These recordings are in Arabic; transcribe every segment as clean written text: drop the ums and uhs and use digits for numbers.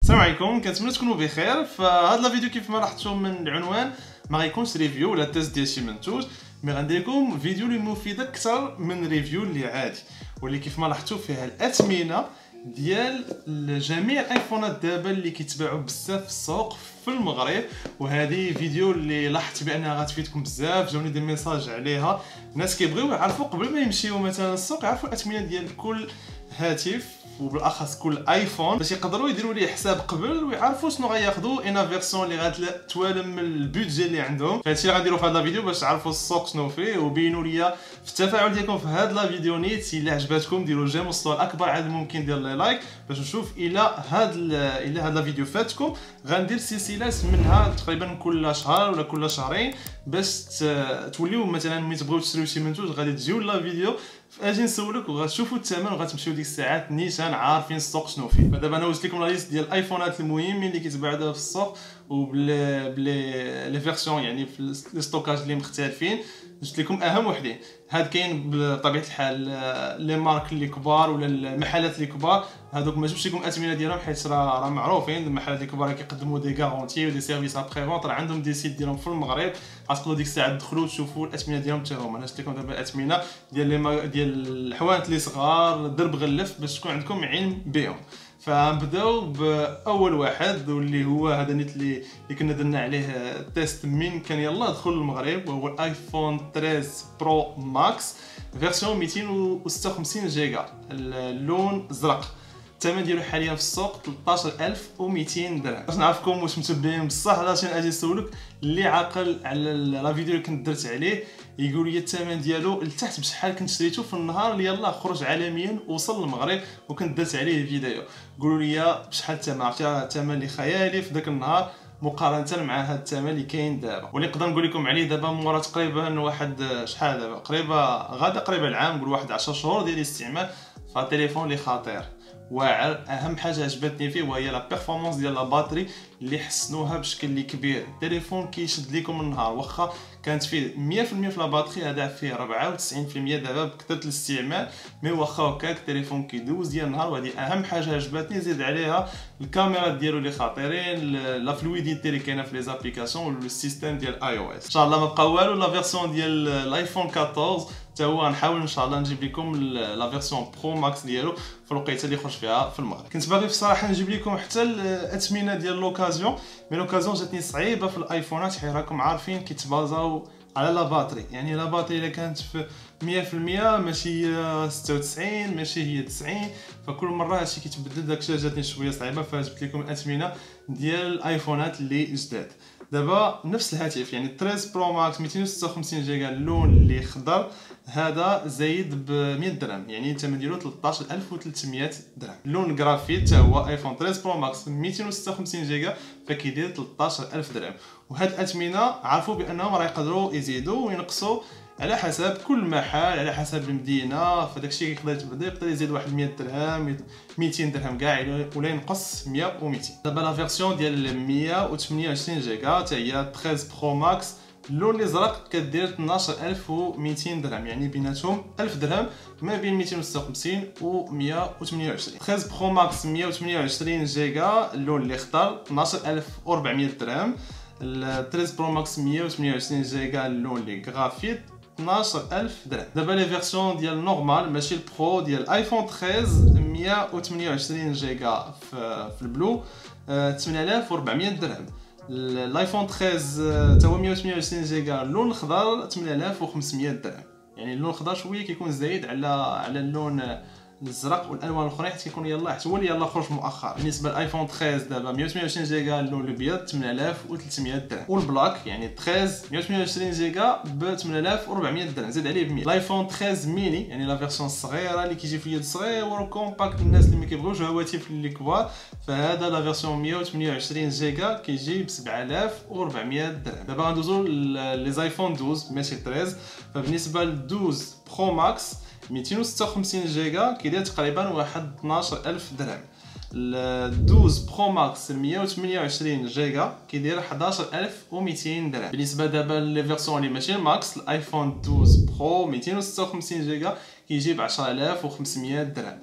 السلام عليكم، كنتمنى تكونوا بخير. فهاد لا فيديو كيف ما لاحظتوا من العنوان ما غيكونش ريفيو ولا تيست ديال شي منتوج، مي غندير لكم فيديو اللي مفيد اكثر من ريفيو اللي عادي، واللي كيف ما لاحظتوا فيها الاثمنه ديال جميع الايفونات دابا اللي كيتباعوا بزاف في السوق في المغرب. وهذه فيديو اللي لاحظت بانها غتفيدكم بزاف، جاوني دي ميساج عليها، الناس كيبغيو يعرفوا قبل ما يمشيو مثلا للسوق يعرفوا الاثمنه ديال كل هاتف وبالاخص كل ايفون باش يقدروا يديروا ليه حساب قبل ويعرفوا شنو غياخذوا انا فيرسون اللي غتوالم من البودجي اللي عندهم. فهادشي اللي غنديروا في هذا الفيديو باش تعرفوا السوق شنو فيه، وبينوا ليا في التفاعل ديالكم في هذا لا فيديو نيت. الا عجباتكم ديروا جيم وصلوا لاكبر عدد ممكن ديال لي لايك باش نشوف الى هذا لا فيديو فاتكم. غندير سلسله منها تقريبا كل شهر ولا كل شهرين باش توليو مثلا ملي تبغيو تشريو شي منتوج غادي تجيو لا فيديو اجي نسولك وغتشوفوا الثمن وغتمشيو ديك الساعات نيشان عارفين السوق شنو فيه. فدابا انا وجدت لكم لا ليست ديال الايفونات المهمين اللي كيتباعوا دابا في السوق وبلي لي فيرسيون، يعني في لي ستوكاج اللي مختلفين. جبت لكم اهم وحدين. هاد كاين بطبيعه الحال لي مارك اللي كبار ولا المحلات اللي كبار، هادوك ما جبتش لكم الاثمنه ديالهم حيت راه معروفين. المحلات اللي كبار كيقدموا دي غارونتي ودي سيرفيس ابري فونت، راه عندهم دي سيت ديالهم في المغرب، غتقدروا ديك الساعه تدخلوا تشوفوا الاثمنه ديالهم حتى هما. انا جبت لكم دابا الاثمنه ديال الحوانت اللي صغار درب غلف باش تكون عندكم علم بهم. فنبداو باول واحد واللي هو هذا نيت اللي كنا درنا عليه تيست من كان يلا دخل المغرب، وهو الايفون 13 برو ماكس فيرسيون 256 جيجا، اللون ازرق. الثمن ديالو حاليا في السوق 13200 درهم. باش نعرفكم واش متبعين بصح ولا شنو، اجي نسولك اللي عاقل على لا فيديو اللي كنت درت عليه يقول لي الثمن ديالو لتحت بشحال كنت شريته في النهار اللي يلاه خرج عالميا وصل للمغرب وكنت درت عليه فيديو. قولوا لي بشحال الثمن، عرفتي الثمن اللي خيالي في ذاك النهار مقارنه مع هذا الثمن اللي كاين دابا، واللي نقدر نقول لكم عليه دابا مورا تقريبا واحد شحال دابا قريبا العام، نقول واحد 10 شهور ديال الاستعمال. فالتليفون اللي خطير واعر. اهم حاجه عجبتني فيه وهي لا بيرفورمانس ديال لا باتري اللي حسنوها بشكل اللي كبير. التليفون كيشد لكم النهار، واخا كانت فيه 100% في لا باتري، هذا فيه 94% دابا بكثره الاستعمال. مي واخا هكاك التليفون كيدوز ديال النهار، وهذه اهم حاجه عجبتني. زيد عليها الكاميرا ديالو اللي خطيرين، لا فلويديتي اللي كاينه في لي زابليكاسيون والسيستم ديال اي او اس. ان شاء الله ما بقى والو. لا فيرسيون ديال الايفون 14 حتى هو غنحاول ان شاء الله نجيب لكم لا فيرسيون برو ماكس ديالو في الوقيته اللي خرج فيها في المغرب. كنت باغي بصراحه نجيب لكم حتى الاثمنه ديال لوكازيون، مي لوكازيون جاتني صعيبه في الايفونات حيت راكم عارفين كيتبازاو على لا باتري. يعني لا باتري الا كانت في 100% ماشي هي 96 ماشي هي 90، فكل مره هادشي كيتبدل. داكشي جاتني شويه صعيبه، فجبت لكم الاثمنه ديال الايفونات اللي جداد. دابا نفس الهاتف يعني 13 برو ماكس 256 جيجا، اللون اللي خضر، هذا زايد ب 100 درهم، يعني الثمن ديالو 13300 درهم. اللون الجرافيت حتى هو ايفون 13 برو ماكس 256 جيجا فكيدير 13000 درهم. وهاد الاثمنه عرفوا بانهم راه يقدروا يزيدوا وينقصوا على حسب كل محل، على حسب المدينه. فداك الشيء يقدر يزيد واحد 100 درهم 200 درهم كاع، ولا ينقص 100 و200. دابا لا فيرسيون ديال 128 جيجا حتى هي 13 برو ماكس، اللون الازرق كدير 12200 درهم، يعني بيناتهم 1000 درهم ما بين 256 و 128. 13 برو ماكس 128 جيجا، اللون اللي اخضر 12400 درهم. 13 برو ماكس 128 جيجا، اللون اللي غرافيت 12000 درهم. دابا لي فيرسيون ديال نورمال ماشي البرو ديال ايفون 13 128 جيجا في البلو 8400 درهم. الايفون 13 حتى هو 128 جيجا، اللون الخضر 8500 درهم. يعني اللون الخضر شويه كيكون زايد على اللون الازرق والالوان الاخرى حيت كيكون يلاه حتى هو اللي يلاه خرج مؤخرا. بالنسبه للايفون 13 دابا 128 جيجا، اللون الابيض 8300 درهم، والبلاك يعني 13 128 جيجا ب 8400 درهم، زيد عليه ب 100. الايفون 13 ميني يعني لا فيرسيون الصغيره اللي كيجي في اليد صغير وكومباكت للناس اللي ما كيبغيوش هواتف اللي كبار، فهذا لا فيرسيون 128 جيجا كيجي ب 7400 درهم. دابا غندوزو لي ايفون 12 ماشي 13. فبالنسبه ل 12 برو ماكس 256 جيجا كيدير تقريبا واحد 12000 درهم. ال 12 برو ماكس 128 جيجا كيدير 11200 درهم. بالنسبه دابا لي فيرسيون اللي ماشي ماكس، الايفون 12 برو 256 جيجا كيجي ب 10500 درهم.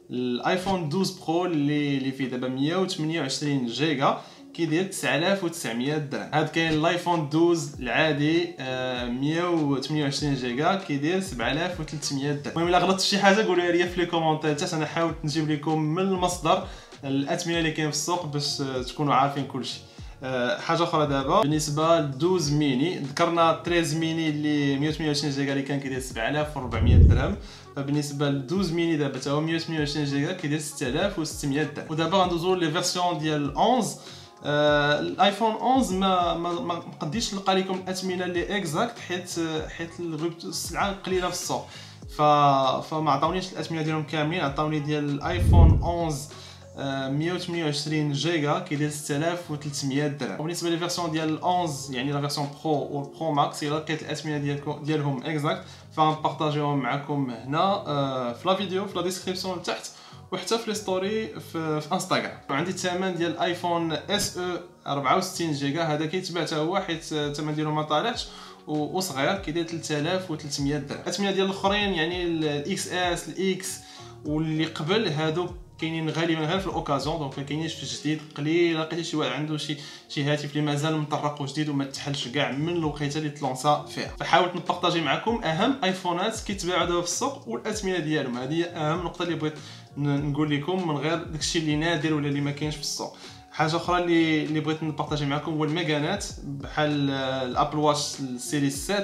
الايفون 12 برو اللي فيه دابا 128 جيجا كيدير 9900 درهم. هاد كاين الايفون 12 العادي 128 جيجا كيدير 7300 درهم. المهم الا غلطت شي حاجه قولوا لي في لي كومونتير انا حاولت نجيب لكم من المصدر الاثمنه اللي كاين في السوق باش تكونوا عارفين كلشي. حاجه اخرى دابا بالنسبه ل 12 ميني، ذكرنا 13 ميني اللي 128 جيجا اللي كان كيدير 7400 درهم، فبالنسبه ل 12 ميني دابا حتى هو 128 جيجا كيدير 6600 درهم. ودابا غندوزو لي فيرسيون ديال 11. الايفون 11 ما قديش نلقى لكم الاثمنه اللي اكزاكت حيت السلعه قليله في السوق، فما عطاونيش الاثمنه ديالهم كاملين. عطاوني ديال الايفون 11 128 جيجا كيدير 6300 درهم. وبالنسبه للفيرسيون ديال 11 يعني لا فيرسيون برو والبرو ماكس الا لقيت الاثمنه ديالهم اكزاكت فغنبارطاجيهم معكم هنا في لا فيديو في لا ديسكريبسيون تحت وحتى في لي ستوري في انستغرام. وعندي الثمن ديال ايفون اس او 64 جيجا، هذا كيتباع حتى هو حيت الثمن ديالو ما طالعش وصغير كيدير 3300 درهم. الاثمنه ديال الاخرين يعني الاكس اس الاكس واللي قبل هادو كاينين غالبا غير في الاوكازيون، دونك ما كاينينش في الجديد. قليل لقيتي شي واحد عنده شي هاتف اللي مازال مطرق وجديد وما تحلش كاع من الوقيته اللي تلونسا فيها. فحاولت نبارطاجي معكم اهم ايفونات كيتباعوا دابا في السوق والاثمنه ديالهم. هذه هي اهم نقطه اللي بغيت نقول لكم من غير داكشي اللي نادر ولا اللي ما كاينش في السوق. حاجه اخرى اللي بغيت نبارطاجي معكم هو الميغانات بحال الابل واتش السيريس 7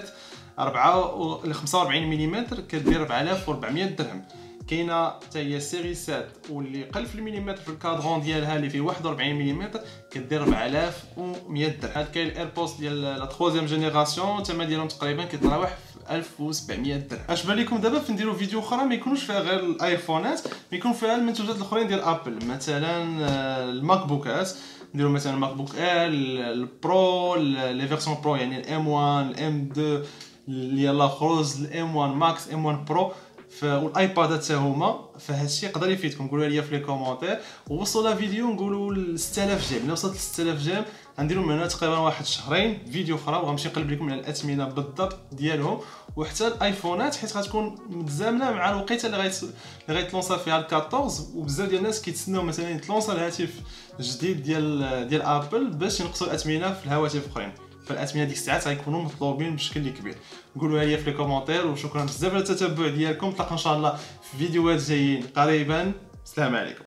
45 ملم كدير 4400 درهم. كاينه حتى هي سيري 7 واللي قل في المليمتر في الكادرون ديالها اللي فيه 41 ملم كدير 4100 درهم. كاين الايربودز ديال لا 3 جينيراسيون الثمن ديالهم تقريبا كيتراوح في 1700 درهم. اش بان لكم دابا نديروا فيديو اخرى ما يكونوش فيها غير الايفونات، ما يكون فيها المنتوجات الاخرين ديال ابل، مثلا الماك بوكات نديروا مثلا الماك بوك ال البرو لي فيرسيون برو يعني الام 1 الام 2 اللي يلاه خروج الام 1 ماكس ام 1 برو والايباد حتى هما. فهادشي يقدر يفيدكم. قولوا لي في لي كومونتير ووصلوا لا فيديو نقولوا 6000 جيم. ملي وصلت ل 6000 جيم غنديروا من هنا تقريبا واحد شهرين فيديو اخرى وغنمشي نقلب لكم على الاثمنه بالضبط ديالهم وحتى الايفونات حيت غتكون متزامنه مع الوقيته اللي غيتلونسا فيها ال 14. وبزاف ديال الناس كيتسناو مثلا يتلونسا الهاتف جديد ديال ابل باش ينقصوا الاثمنه في الهواتف الاخرين، فالاثمنه ديك الساعات غيكونوا مطلوبين بشكل كبير. قولوا لي في لي كومونتير وشكرا بزاف على التتبع ديالكم. نتلاقى ان شاء الله في فيديوهات جايين قريبا. السلام عليكم.